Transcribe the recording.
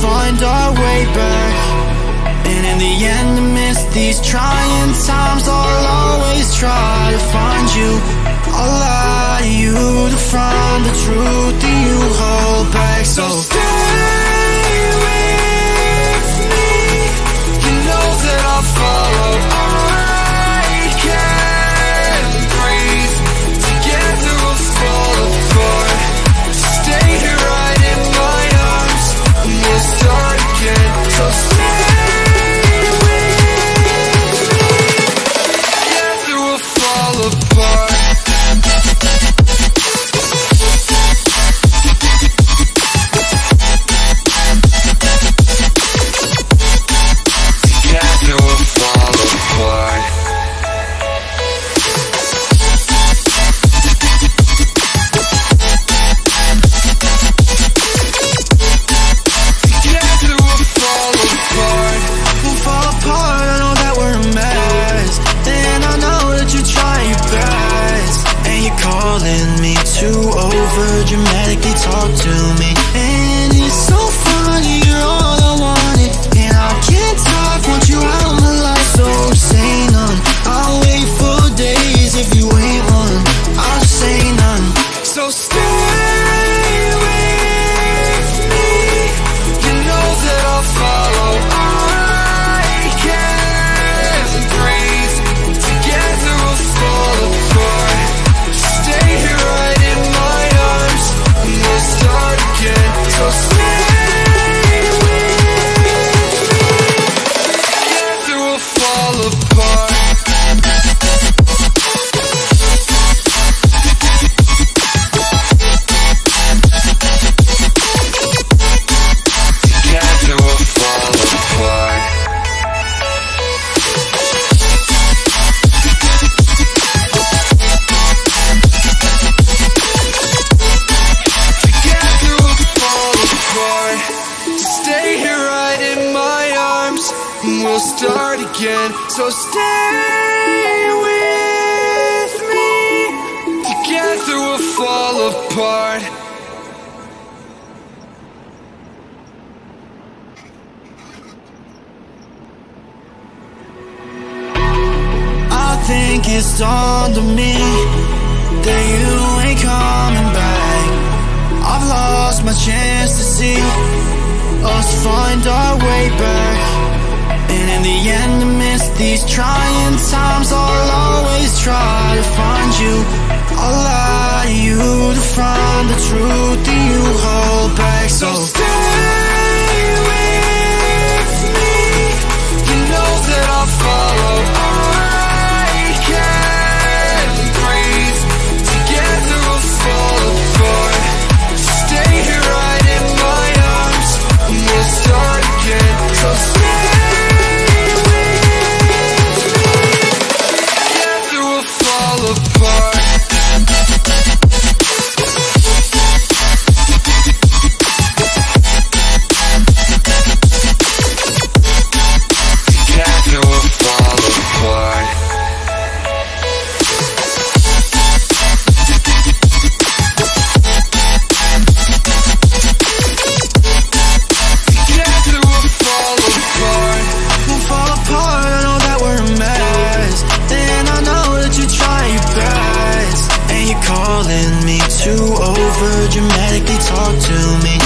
find our way back. And in the end, amidst these trying times, I'll always try to find you. I'll lie to you to find the truth that you hold back. So stay with me. You know that I'll follow. I can't breathe. Together we'll fall apart. Stay here right in my arms, and we'll start again. So stay with me. Together we'll fall apart. Dramatically talk to me, and it's so funny, you're all I wanted, and I can't talk, want you out of my life, so say none. I'll wait for days if you ain't one, I'll just say none. So stay with me. You know that I'll follow. I can't breathe. Together we'll fall apart. Stay here right in my arms, and we'll start again. So stay with me. Together we'll fall apart. Together we'll fall apart. Stay here right in my arms, and we'll start again. So stay with me. Together we'll fall apart. I think it's dawned on me that you ain't coming back. I've lost my chance to see us find our way back. And in the end, amidst these trying times, I'll always try to find you. I'll lie to you to find the truth that you hold back. So stay with me. You know that I'll follow. I can't breathe. Together we'll fall apart. Stay here right in my arms, and we'll start again. So stay with me. Together we'll fall apart. Together we'll fall apart. Together we'll fall apart. We'll fall apart, I know that we're a mess, and I know that you try your best, and you're calling me to over dramatically talk to me,